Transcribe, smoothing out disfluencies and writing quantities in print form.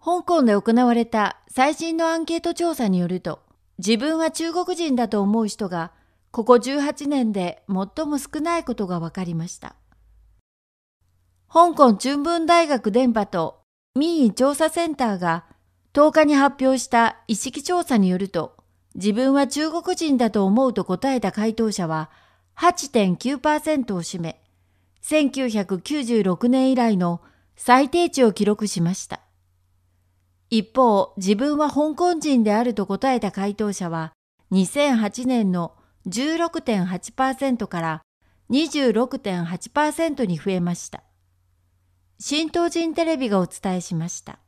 香港で行われた最新のアンケート調査によると、自分は中国人だと思う人がここ18年で最も少ないことが分かりました。香港中文大学電波と民意調査センターが10日に発表した意識調査によると、自分は中国人だと思うと答えた回答者は 8.9% を占め、1996年以来の最低値を記録しました。一方、自分は香港人であると答えた回答者は、2008年の 16.8% から 26.8% に増えました。新東人テレビがお伝えしました。